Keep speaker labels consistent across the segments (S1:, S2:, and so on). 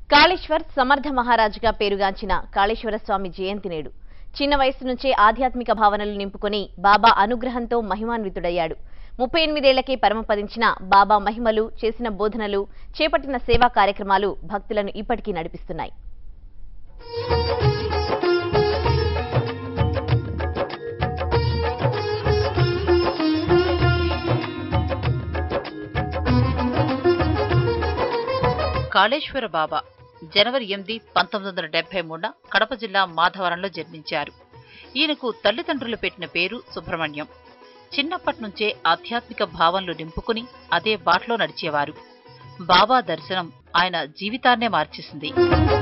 S1: కాళేశ్వర్ సమర్థ మహారాజుగా పేరుగాంచిన కాళేశ్వర స్వామి జయంతి నేడు. చిన్న వయసు నుంచే ఆధ్యాత్మిక భావనలు నింపుకొని బాబా అనుగ్రహంతో మహిమాన్వితుడయ్యాడు. 38 ఏళ్లకే పరమపదించిన బాబా మహిమలు, చేసిన బోధనలు, చేపట్టిన సేవా కార్యక్రమాలు భక్తులను ఇప్పటికీ నడిపిస్తున్నాయి.
S2: కాళేశ్వర బాబా జనవరి 8, 1973 కడప జిల్లా మాధవరంలో జన్మించారు. ఈయనకు తల్లిదండ్రులు పెట్టిన పేరు సుబ్రహ్మణ్యం. చిన్నప్పటి నుంచే ఆధ్యాత్మిక భావనలు నింపుకుని అదే బాటలో నడిచేవారు. బాబా దర్శనం ఆయన జీవితాన్నే మార్చేసింది.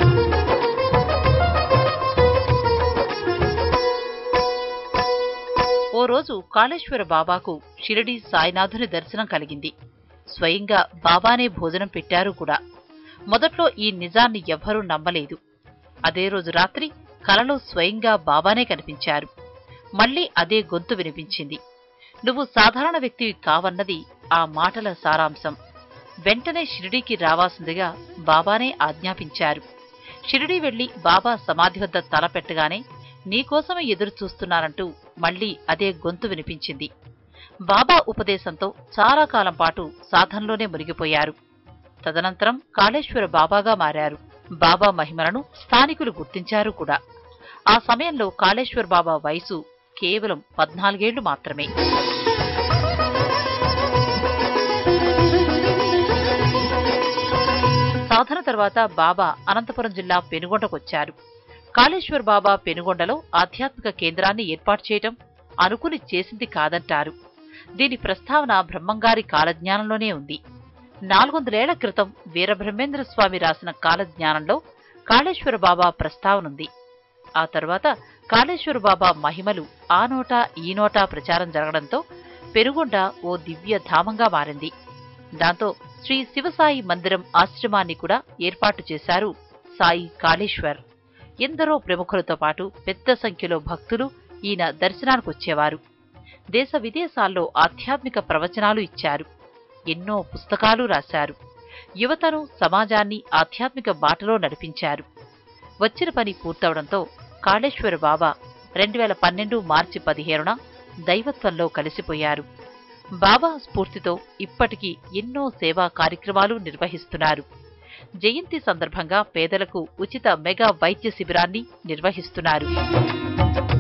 S2: ఓ రోజు కాళేశ్వర బాబాకు షిరిడీ సాయినాథుని దర్శనం కలిగింది. స్వయంగా బాబానే భోజనం పెట్టారు కూడా. మొదట్లో ఈ నిజాన్ని ఎవ్వరూ నమ్మలేదు. అదే రోజు రాత్రి కలలో స్వయంగా బాబానే కనిపించారు. మళ్లీ అదే గొంతు వినిపించింది. నువ్వు సాధారణ వ్యక్తివి కావన్నది ఆ మాటల సారాంశం. వెంటనే షిరిడీకి రావాల్సిందిగా బాబానే ఆజ్ఞాపించారు. షిరిడీ వెళ్లి బాబా సమాధి వద్ద తలపెట్టగానే నీకోసమే ఎదురు చూస్తున్నానంటూ మళ్లీ అదే గొంతు వినిపించింది. బాబా ఉపదేశంతో చాలా కాలం పాటు సాధనలోనే మునిగిపోయారు. తదనంతరం కాళేశ్వర బాబాగా మారారు. బాబా మహిమలను స్థానికులు గుర్తించారు కూడా. ఆ సమయంలో కాళేశ్వర బాబా వయసు కేవలం 14 ఏళ్లు మాత్రమే. సాధన తర్వాత బాబా అనంతపురం జిల్లా పెనుగొండకొచ్చారు. కాళేశ్వర బాబా పెనుగొండలో ఆధ్యాత్మిక కేంద్రాన్ని ఏర్పాటు చేయటం అనుకుని చేసింది కాదంటారు. దీని ప్రస్తావన బ్రహ్మంగారి కాలజ్ఞానంలోనే ఉంది. 400 ఏళ్ల క్రితం వీరబ్రహ్మేంద్ర స్వామి రాసిన కాలజ్ఞానంలో కాళేశ్వర బాబా ప్రస్తావనుంది. ఆ తర్వాత కాళేశ్వర బాబా మహిమలు ఆ నోటా ఈ నోటా ప్రచారం జరగడంతో పెనుగొండ ఓ దివ్య ధామంగా మారింది. దాంతో శ్రీ శివసాయి మందిరం ఆశ్రమాన్ని కూడా ఏర్పాటు చేశారు సాయి కాళేశ్వర్. ఎందరో ప్రముఖులతో పాటు పెద్ద సంఖ్యలో భక్తులు ఈయన దర్శనానికొచ్చేవారు. దేశ విదేశాల్లో ఆధ్యాత్మిక ప్రవచనాలు ఇచ్చారు. ఎన్నో పుస్తకాలు రాశారు. యువతను, సమాజాన్ని ఆధ్యాత్మిక బాటలో నడిపించారు. వచ్చిన పని పూర్తవడంతో కాళేశ్వర బాబా 2012 మార్చి 15న దైవత్వంలో కలిసిపోయారు. బాబా స్ఫూర్తితో ఇప్పటికీ ఎన్నో సేవా కార్యక్రమాలు నిర్వహిస్తున్నారు. జయంతి సందర్భంగా పేదలకు ఉచిత మెగా వైద్య శిబిరాన్ని నిర్వహిస్తున్నారు.